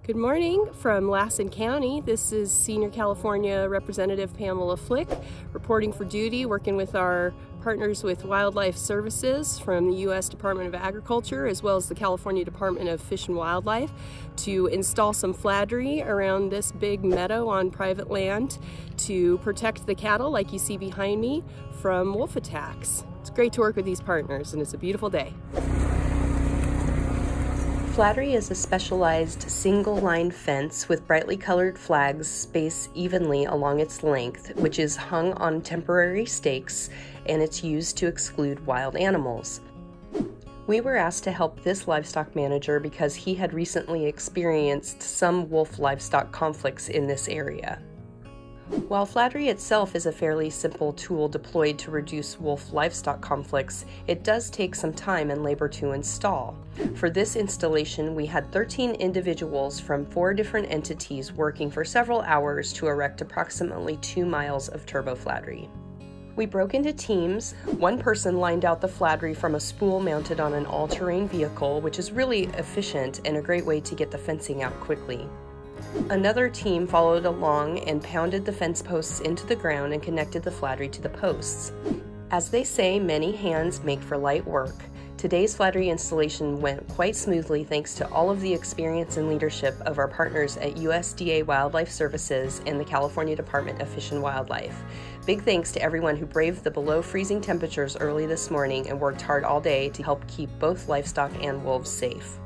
Good morning from Lassen County. This is Senior California Representative Pamela reporting for duty, working with our partners with Wildlife Services from the U.S. Department of Agriculture as well as the California Department of Fish and Wildlife to install some Fladry around this big meadow on private land to protect the cattle, like you see behind me, from wolf attacks. It's great to work with these partners, and it's a beautiful day. Fladry is a specialized single-line fence with brightly colored flags spaced evenly along its length, which is hung on temporary stakes, and it's used to exclude wild animals. We were asked to help this livestock manager because he had recently experienced some wolf-livestock conflicts in this area. While Fladry itself is a fairly simple tool deployed to reduce wolf-livestock conflicts, it does take some time and labor to install. For this installation, we had 13 individuals from 4 different entities working for several hours to erect approximately 2 miles of turbo Fladry. We broke into teams. One person lined out the Fladry from a spool mounted on an all-terrain vehicle, which is really efficient and a great way to get the fencing out quickly. Another team followed along and pounded the fence posts into the ground and connected the Fladry to the posts. As they say, many hands make for light work. Today's Fladry installation went quite smoothly thanks to all of the experience and leadership of our partners at USDA Wildlife Services and the California Department of Fish and Wildlife. Big thanks to everyone who braved the below freezing temperatures early this morning and worked hard all day to help keep both livestock and wolves safe.